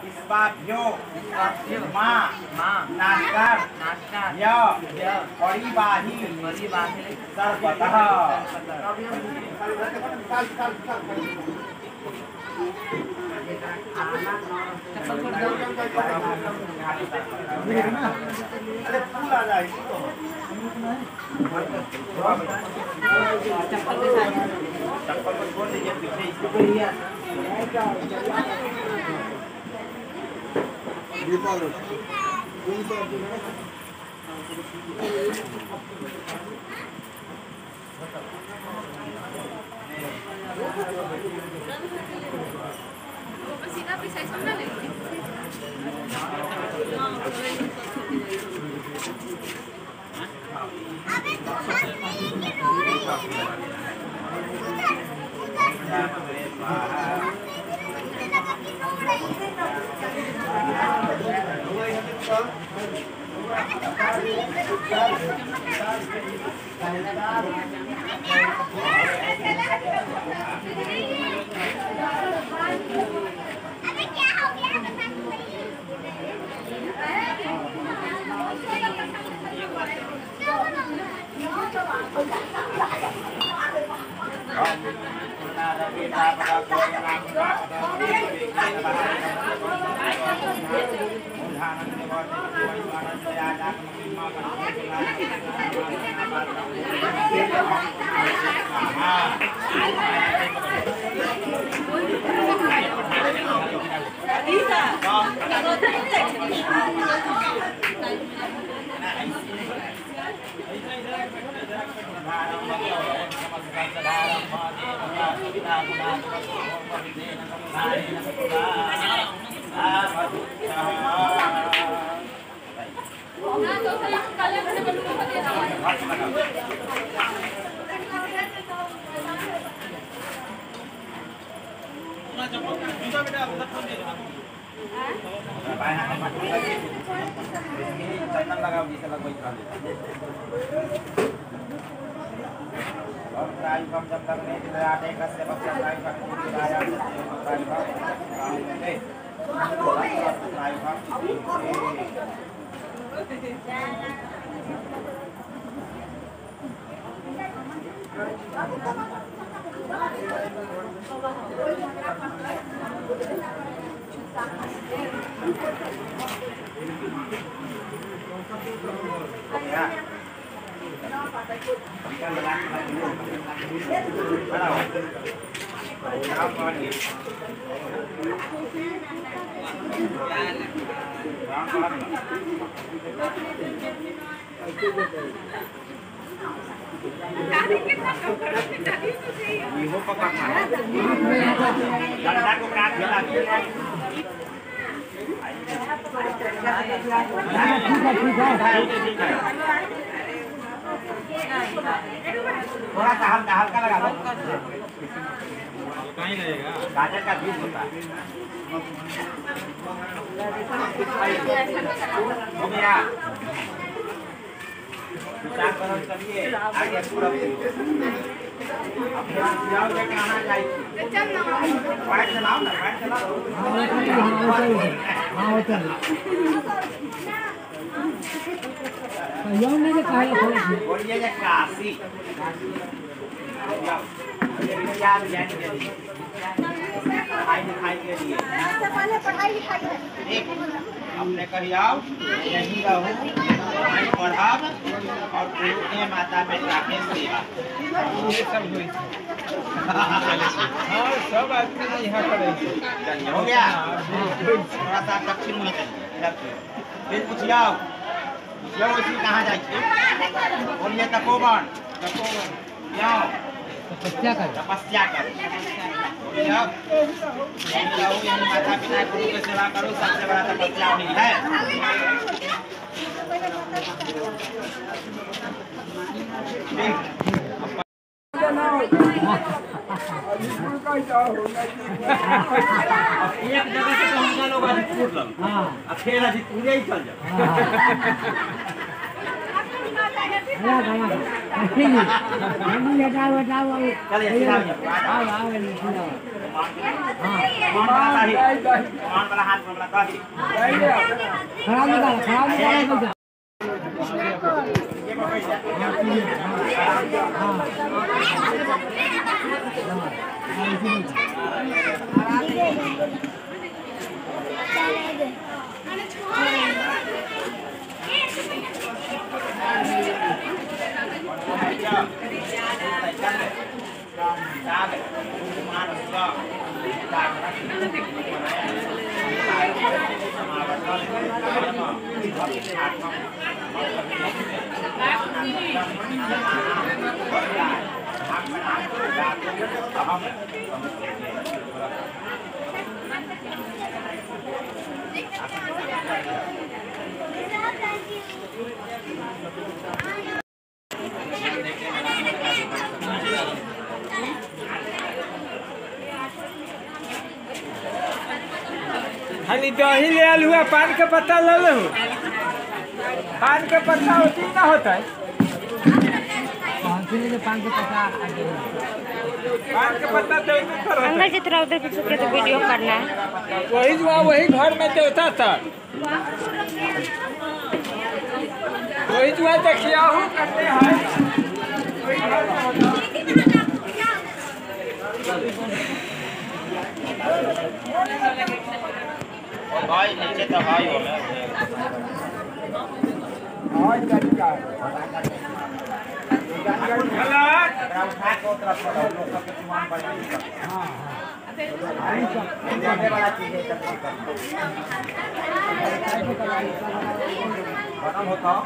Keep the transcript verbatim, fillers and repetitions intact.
इस्पाभ्यो माँ नास्कर य परिबाही सर्वतः अरे फूल आ जाए चप्पल के साथ चप्पल को छोड़ दीजिए पीछे सीधा पीछे समझ ले अबे तो हाथ में ये रो रही है अबे क्या हो गया लगाओ जिसे लग वही और प्रायु कम जब तक नहीं दिला आटे का से बच्चा प्रायु का नहीं दिलाया प्रायु का काम करते प्रायु का वो पकड़ना डंडा को काट दिया थोड़ा सा हल्का हल्का लगा लो कहीं लगेगा गाजर का बीज होता है हो गया करिए आगे पूरा जाओ कहाँ जाए वाइट चलाओ ना वाइट चलाओ बोलिए काशी पढ़ाई लिखाई के लिए पढ़ाई लिखाई अपने कही आओ यही रहो पढ़ाओ और पूरे माता पिता के सेवा ये सब हुई हाँ सब आदमी यहाँ करे हो गया थोड़ा सा दक्षिण में फिर कुछ आओ यो इसमें कहाँ जाइए बोलिए तपोवन तपोवन जाओ तपस्या कर तपस्या कर जाओ यही माता पिता गुरु की सेवा करो सबसे बड़ा तपस्या नहीं है एक जगह से पहुंचा लोग आज फूट लो अब फिर आज पूरे ही चल जाओ चलिए मान वाला दही मान वाला हाथ वाला दही खराब निकाल खराब निकाल ये बाबा खाली दही ले आलू हुआ पान के पत्ता ले लो पान के पत्ता होती ना होता है पान के पत्ता पान के पत्ता तो अंदर की तरफ उधर किसी के तो वीडियो करना है वही जो वही घर में देवता था वही जो है देखिए हो करते हैं वही घर में होता भाई नीचे तो भाई हो गया और तरीका गलत उठा के उतरा पड़ा लोग का सामान बना हां हां वाला चीज है खत्म होता